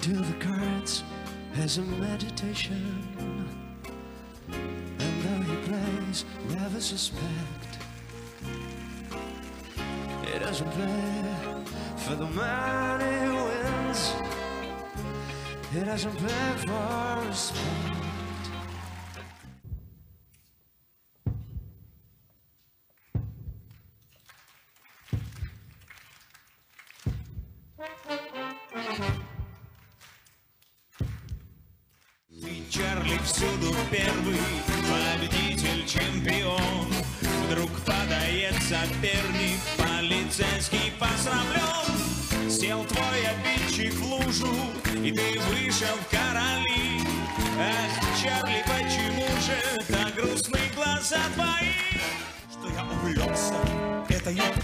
do the cards as a meditation, and though he plays, never suspect. He doesn't play for the man he wins. He doesn't play for respect. Чарли всюду первый, победитель, чемпион. Вдруг падает соперник, полицейский посрамлен. Сел твой обидчик в лужу, и ты вышел в короли. Ах, Чарли, почему же так грустны глаза твои? Что я увлекся этой